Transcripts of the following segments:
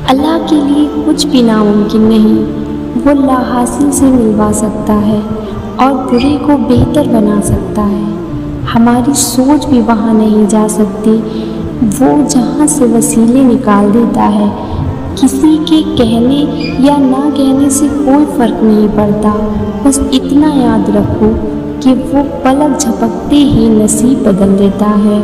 اللہ کے لیے کچھ بھی ناممکن نہیں۔ وہ لا حاصل سے ملوا سکتا ہے اور برے کو بہتر بنا سکتا ہے۔ ہماری سوچ بھی وہاں نہیں جا سکتی۔ وہ جہاں سے وسیلے نکال دیتا ہے۔ کسی کے کہنے یا نہ کہنے سے کوئی فرق نہیں پڑتا۔ بس اتنا یاد رکھو کہ وہ پلک جھپکتے ہی نصیب بدل دیتا ہے۔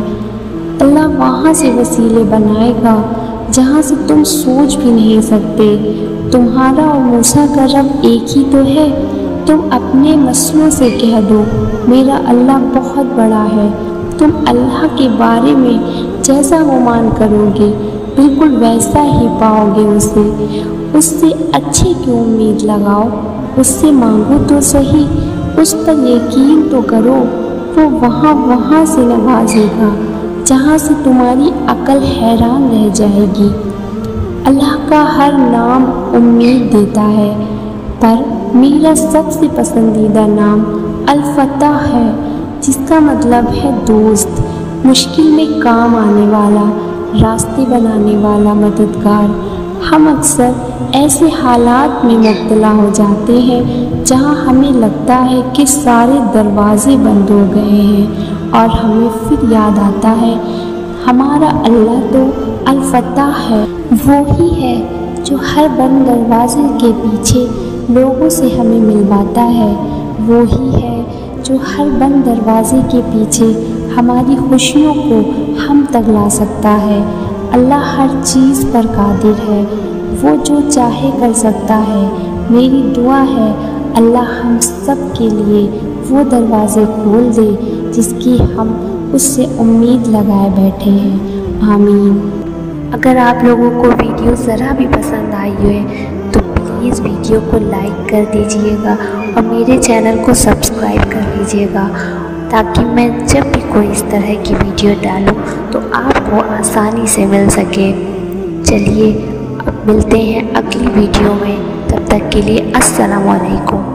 اللہ وہاں سے وسیلے بنائے گا جہاں سے تم سوچ بھی نہیں سکتے۔ تمہارا اور موسیٰ کا رب ایک ہی تو ہے۔ تم اپنے مسئلوں سے کہہ دو میرا اللہ بہت بڑا ہے۔ تم اللہ کے بارے میں جیسا گمان کرو گے بالکل ویسا ہی پاؤ گے اسے۔ اس سے اچھے کی امید لگاؤ، اس سے مانگو تو صحیح، اس پر یقین تو کرو۔ وہ وہاں سے نوازے گا جہاں سے تمہاری عقل حیران رہ جائے گی۔ اللہ کا ہر نام امید دیتا ہے، پر میرا سب سے پسندیدہ نام الفتح ہے، جس کا مطلب ہے دوست، مشکل میں کام آنے والا، راستے بنانے والا، مددگار۔ ہم اکثر ایسے حالات میں مبتلا ہو جاتے ہیں جہاں ہمیں لگتا ہے کہ سارے دروازے بند ہو گئے ہیں، اور ہمیں پھر یاد آتا ہے ہمارا اللہ تو الفتح ہے۔ وہی ہے جو ہر بند دروازے کے پیچھے لوگوں سے ہمیں ملواتا ہے۔ وہی ہے جو ہر بند دروازے کے پیچھے ہماری خوشیوں کو ہم تک لا سکتا ہے۔ اللہ ہر چیز پر قادر ہے، وہ جو چاہے کر سکتا ہے۔ میری دعا ہے اللہ ہم سب کے لیے وہ دروازے کھول دے جس کی ہم اس سے امید لگائے بیٹھے ہیں۔ آمین۔ اگر آپ لوگوں کو ویڈیو ذرا بھی پسند آئی ہے تو پلیز ویڈیو کو لائک کر دیجئے گا اور میرے چینل کو سبسکرائب کر لیجئے گا، تاکہ میں جب بھی کوئی اس طرح کی ویڈیو ڈالوں تو آپ کو آسانی سے مل سکے۔ چلیے اب ملتے ہیں اگلی ویڈیو میں، تب تک کے لیے السلام علیکم۔